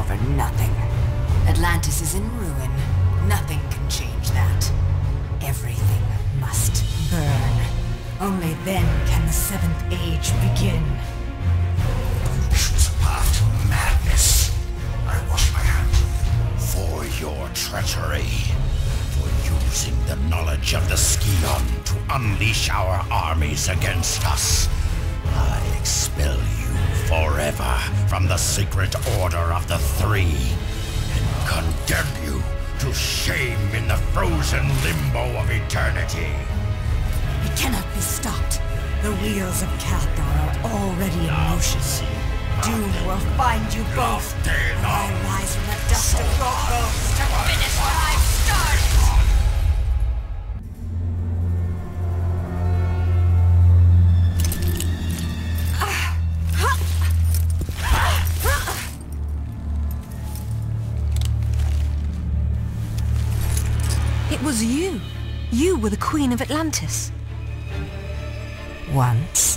over nothing. Atlantis is in ruin. Nothing can change that. Everything must burn. Only then can the Seventh Age begin. It's a path to madness. I wash my hands for your treachery. For using the knowledge of the Scion to unleash our armies against us. I expel you forever from the secret order of the Three, and condemn you to shame in the frozen limbo of eternity. It cannot be stopped. The wheels of Cathar are already in motion. Doom will find you both. And I rise from the dust of your bones to finish what I've started. It was you. You were the Queen of Atlantis. Once.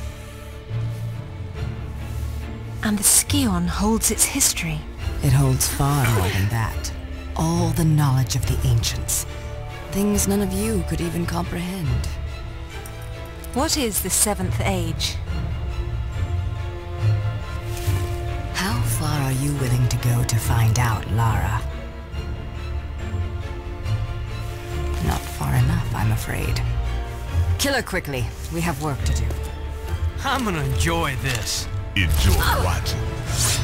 And the Scion holds its history. It holds far more than that. All the knowledge of the ancients. Things none of you could even comprehend. What is the Seventh Age? How far are you willing to go to find out, Lara? Not far enough, I'm afraid. Kill her quickly. We have work to do. I'm gonna enjoy this. Enjoy watching.